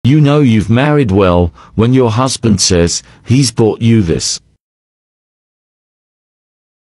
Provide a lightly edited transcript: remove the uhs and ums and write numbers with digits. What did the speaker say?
You know you've married well when your husband says, he's bought you this.